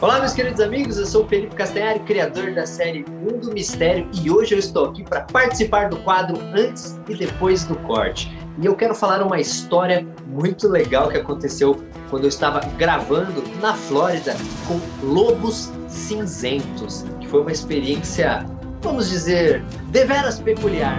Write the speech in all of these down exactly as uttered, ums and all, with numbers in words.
Olá, meus queridos amigos, eu sou o Felipe Castanhari, criador da série Mundo Mistério, e hoje eu estou aqui para participar do quadro Antes e Depois do Corte. E eu quero falar uma história muito legal que aconteceu quando eu estava gravando na Flórida com lobos cinzentos, que foi uma experiência, vamos dizer, deveras peculiar.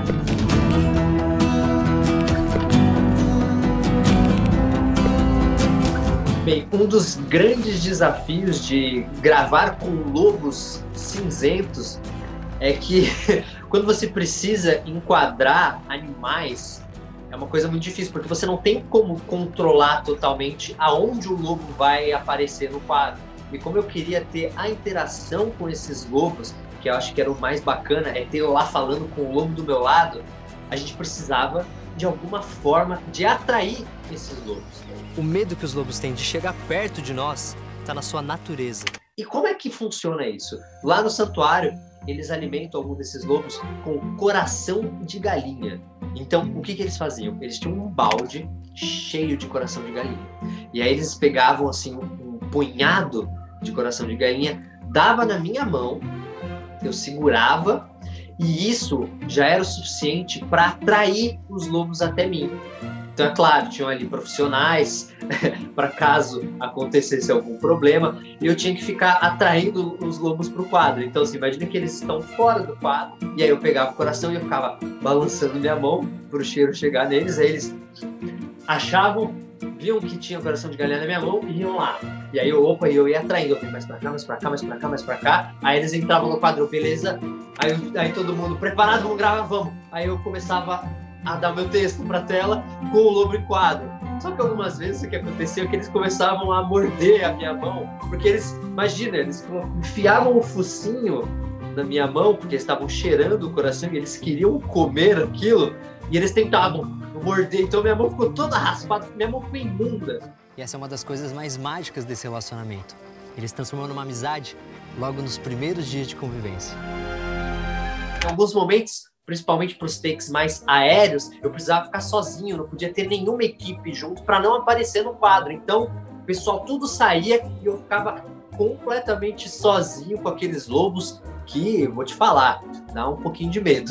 Bem, um dos grandes desafios de gravar com lobos cinzentos é que quando você precisa enquadrar animais, é uma coisa muito difícil, porque você não tem como controlar totalmente aonde o lobo vai aparecer no quadro. E como eu queria ter a interação com esses lobos, que eu acho que era o mais bacana, é ter eu lá falando com o lobo do meu lado, a gente precisava de alguma forma de atrair esses lobos. O medo que os lobos têm de chegar perto de nós está na sua natureza. E como é que funciona isso? Lá no santuário, eles alimentam algum desses lobos com coração de galinha. Então, o que, que eles faziam? Eles tinham um balde cheio de coração de galinha. E aí eles pegavam assim um, um punhado de coração de galinha, dava na minha mão, eu segurava, e isso já era o suficiente para atrair os lobos até mim. Então, é claro, tinham ali profissionais para caso acontecesse algum problema, e eu tinha que ficar atraindo os lobos para o quadro. Então, assim, imagina que eles estão fora do quadro, e aí eu pegava o coração e eu ficava balançando minha mão para o cheiro chegar neles, aí eles achavam, viam que tinha coração de galinha na minha mão e iam lá. E aí eu, opa, eu ia atraindo, eu fui mais para cá, mais para cá, mais para cá, mais para cá, aí eles entravam no quadro, beleza, aí, aí todo mundo preparado, vamos gravar, vamos. Aí eu começava a dar o meu texto para a tela com o lobo em quadro. Só que algumas vezes o que aconteceu é que eles começavam a morder a minha mão, porque eles, imagina, eles enfiavam o focinho na minha mão, porque eles estavam cheirando o coração e eles queriam comer aquilo, e eles tentavam morder, então minha mão ficou toda raspada, minha mão ficou imunda. E essa é uma das coisas mais mágicas desse relacionamento. Eles transformam numa amizade logo nos primeiros dias de convivência. Em alguns momentos, principalmente para os takes mais aéreos, eu precisava ficar sozinho, não podia ter nenhuma equipe junto para não aparecer no quadro. Então, o pessoal tudo saía e eu ficava completamente sozinho com aqueles lobos que, vou te falar, dá um pouquinho de medo.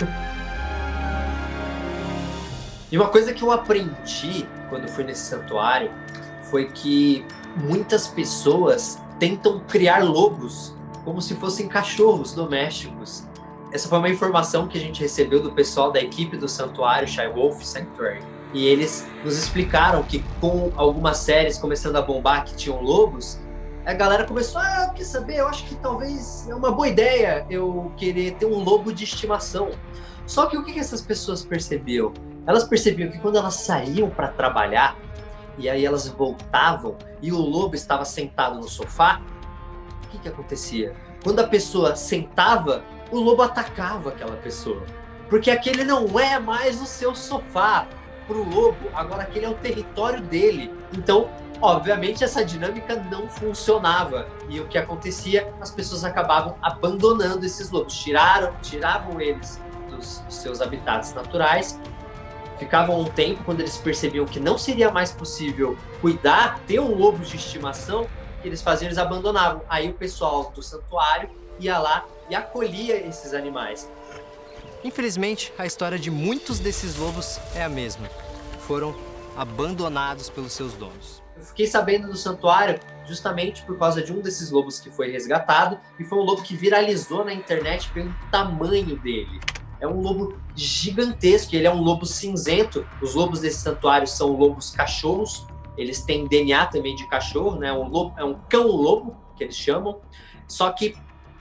E uma coisa que eu aprendi quando fui nesse santuário foi que muitas pessoas tentam criar lobos como se fossem cachorros domésticos. Essa foi uma informação que a gente recebeu do pessoal da equipe do santuário Shy Wolf Sanctuary. E eles nos explicaram que com algumas séries começando a bombar que tinham lobos, a galera começou, ah, quer saber, eu acho que talvez é uma boa ideia eu querer ter um lobo de estimação. Só que o que essas pessoas percebiam? Elas percebiam que quando elas saíam para trabalhar, e aí elas voltavam, e o lobo estava sentado no sofá, o que que acontecia? Quando a pessoa sentava, o lobo atacava aquela pessoa, porque aquele não é mais o seu sofá. Para o lobo, agora aquele é o território dele. Então, obviamente, essa dinâmica não funcionava. E o que acontecia? As pessoas acabavam abandonando esses lobos, tiraram, tiravam eles dos, dos seus habitats naturais, ficavam um tempo, quando eles percebiam que não seria mais possível cuidar, ter um lobo de estimação, que eles faziam, eles abandonavam. Aí o pessoal do santuário ia lá e acolhia esses animais. Infelizmente, a história de muitos desses lobos é a mesma. Foram abandonados pelos seus donos. Eu fiquei sabendo do santuário justamente por causa de um desses lobos que foi resgatado, e foi um lobo que viralizou na internet pelo tamanho dele. É um lobo gigantesco, ele é um lobo cinzento. Os lobos desse santuário são lobos cachorros, eles têm D N A também de cachorro, né? Um lobo, é um cão-lobo, que eles chamam, só que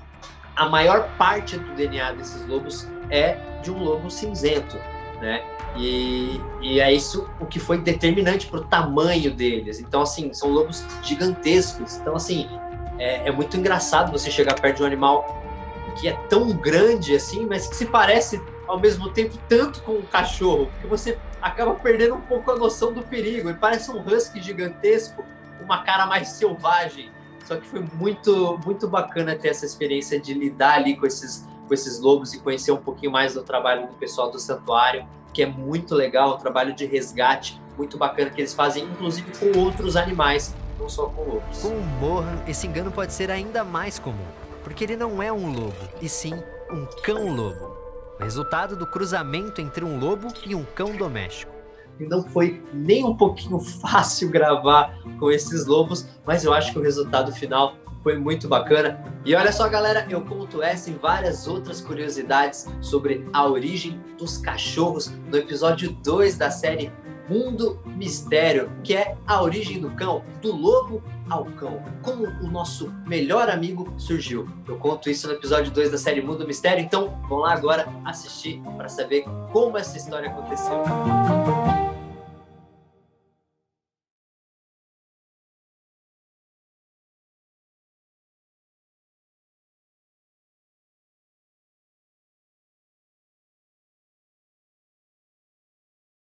a maior parte do D N A desses lobos é de um lobo cinzento, né? E, e é isso o que foi determinante para o tamanho deles. Então, assim, são lobos gigantescos. Então, assim, é, é muito engraçado você chegar perto de um animal que é tão grande assim, mas que se parece ao mesmo tempo tanto com um cachorro, que você acaba perdendo um pouco a noção do perigo. Ele parece um husky gigantesco, com uma cara mais selvagem. Só que foi muito, muito bacana ter essa experiência de lidar ali com esses, com esses lobos e conhecer um pouquinho mais do trabalho do pessoal do santuário, que é muito legal, um trabalho de resgate muito bacana que eles fazem, inclusive com outros animais. não só com lobos. Com o Mohan, esse engano pode ser ainda mais comum, porque ele não é um lobo, e sim um cão-lobo. O resultado do cruzamento entre um lobo e um cão doméstico. E não foi nem um pouquinho fácil gravar com esses lobos, mas eu acho que o resultado final foi muito bacana. E olha só, galera, eu conto essa e várias outras curiosidades sobre a origem dos cachorros no episódio dois da série Mundo Mistério, que é a origem do cão, do lobo ao cão, como o nosso melhor amigo surgiu. Eu conto isso no episódio dois da série Mundo Mistério, então vão lá agora assistir para saber como essa história aconteceu.